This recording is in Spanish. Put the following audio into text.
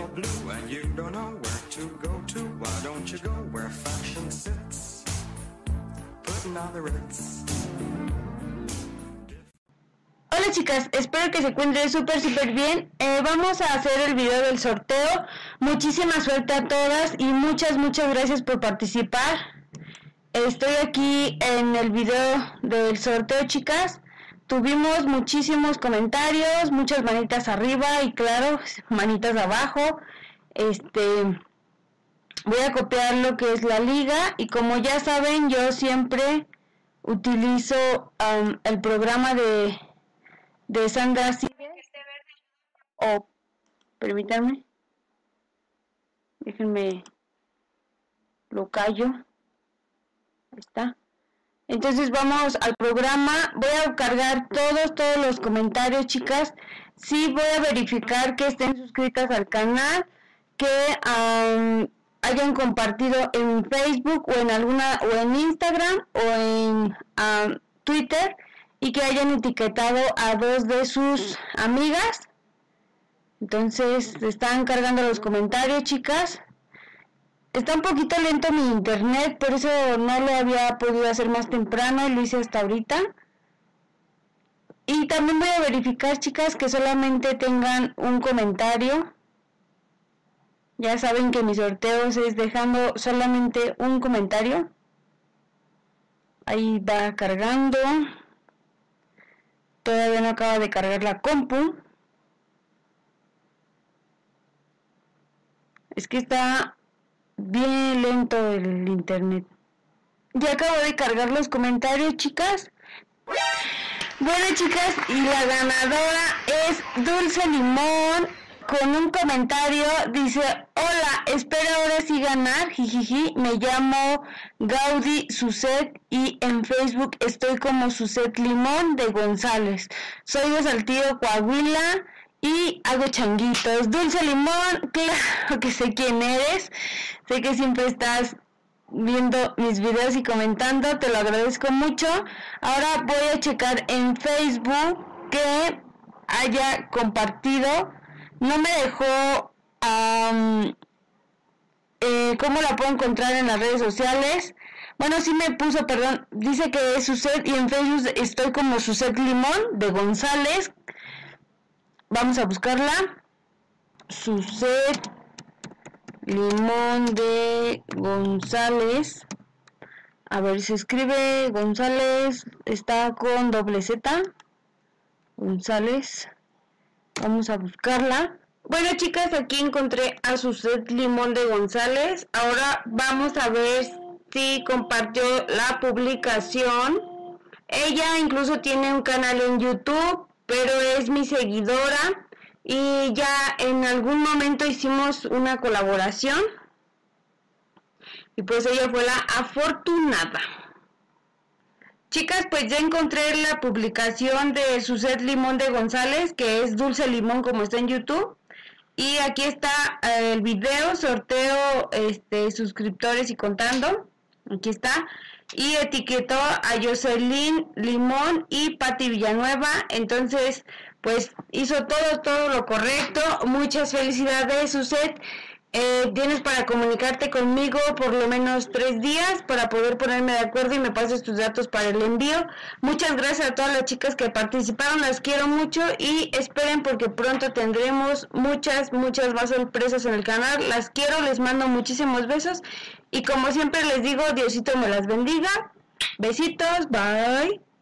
all blue and you don't know where to go to. Why don't you go where fashion sits, putting on the Ritz. Hola chicas, espero que se encuentren súper bien. Vamos a hacer el video del sorteo. Muchísima suerte a todas y muchas gracias por participar. Estoy aquí en el video del sorteo, chicas. Tuvimos muchísimos comentarios, muchas manitas arriba y claro, manitas abajo. Voy a copiar lo que es la liga y como ya saben, yo siempre utilizo el programa de Sandra Cines. Permítanme, déjenme lo callo. Ahí está. Entonces vamos al programa. Voy a cargar todos los comentarios, chicas. Sí, voy a verificar que estén suscritas al canal, que hayan compartido en Facebook o en Instagram o en Twitter y que hayan etiquetado a 2 de sus amigas. Entonces están cargando los comentarios, chicas. Está un poquito lento mi internet, por eso no lo había podido hacer más temprano y lo hice hasta ahorita. Y también voy a verificar, chicas, que solamente tengan un comentario. Ya saben que mis sorteos es dejando solamente un comentario. Ahí va cargando. Todavía no acaba de cargar la compu. Es que está bien lento el internet. Ya acabo de cargar los comentarios, chicas. Bueno, chicas, y la ganadora es Dulce Limón con un comentario. Dice: hola, espero ahora sí ganar, jijiji. Me llamo Gaudí Suset y en Facebook estoy como Suset Limón de González. Soy de Saltillo, Coahuila y hago changuitos. Dulce Limón, claro que sé quién eres. Sé que siempre estás viendo mis videos y comentando, te lo agradezco mucho. Ahora voy a checar en Facebook que haya compartido. No me dejó cómo la puedo encontrar en las redes sociales. Bueno, sí me puso, perdón, dice que es Suset y en Facebook estoy como Suset Limón de González. Vamos a buscarla. Suset Limón de González. A ver, se escribe González, está con doble Z. González. Vamos a buscarla. Bueno, chicas, aquí encontré a Suset Limón de González. Ahora vamos a ver si compartió la publicación. Ella incluso tiene un canal en YouTube, pero es mi seguidora y ya en algún momento hicimos una colaboración y pues ella fue la afortunada. Chicas, pues ya encontré la publicación de Suset Limón de González, que es Dulce Limón como está en YouTube, y aquí está el video, sorteo suscriptores y contando. Aquí está. Y etiquetó a Jocelyn Limón y Patti Villanueva. Entonces, pues hizo todo lo correcto. Muchas felicidades, Suset. Tienes para comunicarte conmigo por lo menos 3 días para poder ponerme de acuerdo y me pases tus datos para el envío. Muchas gracias a todas las chicas que participaron, las quiero mucho y esperen porque pronto tendremos muchas más sorpresas en el canal. Las quiero, les mando muchísimos besos y como siempre les digo, Diosito me las bendiga. Besitos, bye.